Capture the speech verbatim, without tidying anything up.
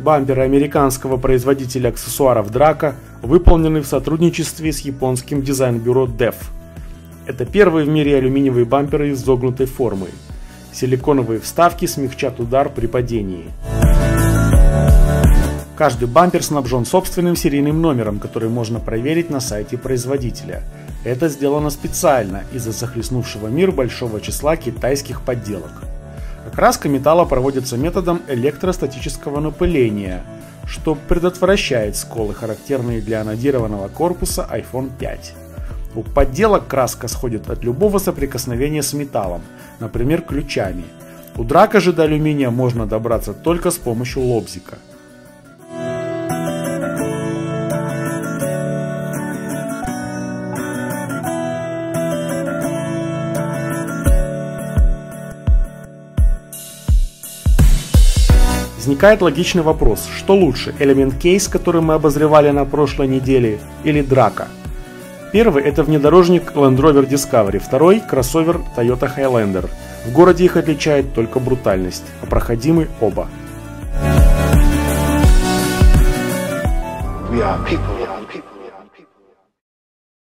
бамперы американского производителя аксессуаров Draco выполнены в сотрудничестве с японским дизайн-бюро дэф. Это первые в мире алюминиевые бамперы с изогнутой формой. Силиконовые вставки смягчат удар при падении. Каждый бампер снабжен собственным серийным номером, который можно проверить на сайте производителя. Это сделано специально из-за захлестнувшего мир большого числа китайских подделок. Окраска металла проводится методом электростатического напыления, что предотвращает сколы, характерные для анодированного корпуса айфон пять. У подделок краска сходит от любого соприкосновения с металлом, например, ключами. У Draco же до алюминия можно добраться только с помощью лобзика. Возникает логичный вопрос, что лучше, Element Case, который мы обозревали на прошлой неделе, или Draco? Первый — это внедорожник Land Rover Discovery, второй — кроссовер Toyota Highlander. В городе их отличает только брутальность, а проходимы оба. We are people.